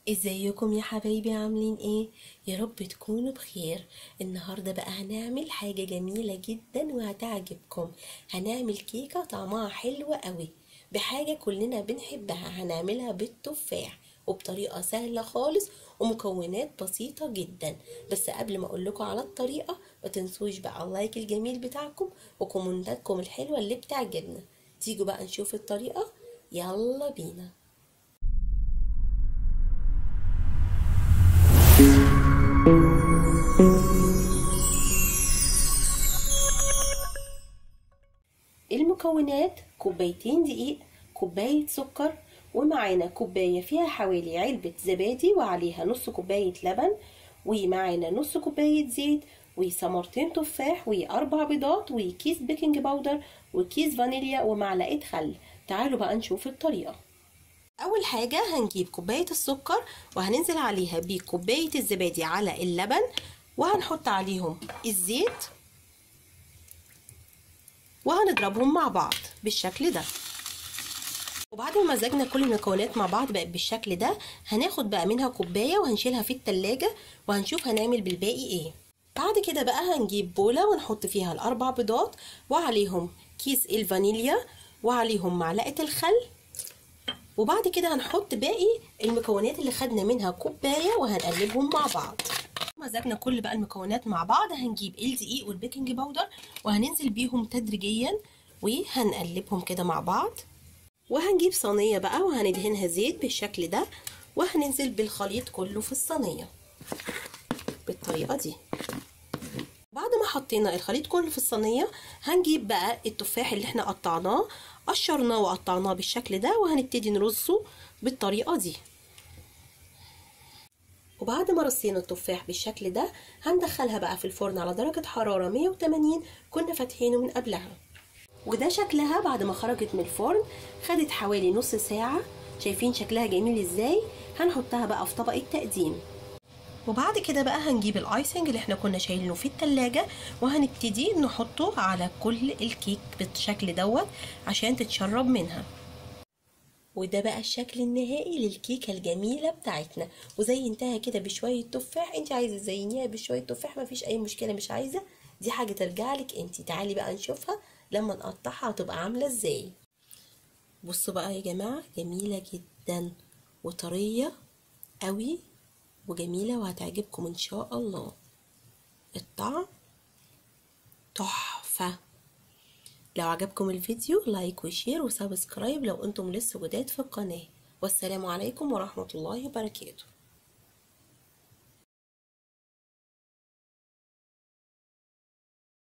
ازيكم يا حبايبي؟ عاملين ايه؟ يا رب تكونوا بخير. النهارده بقى هنعمل حاجه جميله جدا وهتعجبكم. هنعمل كيكه طعمها حلو قوي بحاجه كلنا بنحبها. هنعملها بالتفاح وبطريقه سهله خالص ومكونات بسيطه جدا. بس قبل ما اقول لكم على الطريقه ما تنسوش بقى اللايك الجميل بتاعكم وكومنتاتكم الحلوه اللي بتعجبنا. تيجوا بقى نشوف الطريقه. يلا بينا. المكونات: كوبايتين دقيق، كوباية سكر، ومعانا كوباية فيها حوالي علبة زبادي وعليها نص كوباية لبن، ومعانا نص كوباية زيت، وثمرتين تفاح، واربع بيضات، وكيس بيكنج باودر، وكيس فانيليا، ومعلقة خل. تعالوا بقى نشوف الطريقة. اول حاجة هنجيب كوباية السكر وهننزل عليها بكوباية الزبادي على اللبن، وهنحط عليهم الزيت وهنضربهم مع بعض بالشكل ده. وبعد ما مزجنا كل المكونات مع بعض بقت بالشكل ده، هناخد بقى منها كوبايه وهنشيلها في التلاجة وهنشوف هنعمل بالباقي ايه. بعد كده بقى هنجيب بوله ونحط فيها الاربع بيضات وعليهم كيس الفانيليا وعليهم معلقه الخل، وبعد كده هنحط باقي المكونات اللي خدنا منها كوبايه وهنقلبهم مع بعض. مزجنا كل بقى المكونات مع بعض، هنجيب الدقيق والبيكنج باودر وهننزل بيهم تدريجيا وهنقلبهم كده مع بعض. وهنجيب صينيه بقى وهندهنها زيت بالشكل ده، وهننزل بالخليط كله في الصينيه بالطريقه دي. بعد ما حطينا الخليط كله في الصينيه هنجيب بقى التفاح اللي احنا قشرناه وقطعناه بالشكل ده، وهنبتدي نرصه بالطريقه دي. وبعد ما رصينا التفاح بالشكل ده هندخلها بقى في الفرن على درجة حرارة 180 كنا فاتحينه من قبلها. وده شكلها بعد ما خرجت من الفرن. خدت حوالي نص ساعة. شايفين شكلها جميل ازاي؟ هنحطها بقى في طبق التقديم. وبعد كده بقى هنجيب الايسنج اللي احنا كنا شايلينه في التلاجة وهنبتدي نحطه على كل الكيك بالشكل دوت عشان تتشرب منها. وده بقى الشكل النهائي للكيكه الجميله بتاعتنا. وزينتها كده بشويه تفاح. انت عايزه تزينيها بشويه تفاح مفيش اي مشكله، مش عايزه دي حاجه ترجع لك انت. تعالي بقى نشوفها لما نقطعها هتبقى عامله ازاي. بصوا بقى يا جماعه، جميله جدا وطريه قوي وجميله وهتعجبكم ان شاء الله. الطعم تحفه. لو عجبكم الفيديو لايك وشير وسبسكرايب لو انتم لسه جداد في القناة. والسلام عليكم ورحمة الله وبركاته.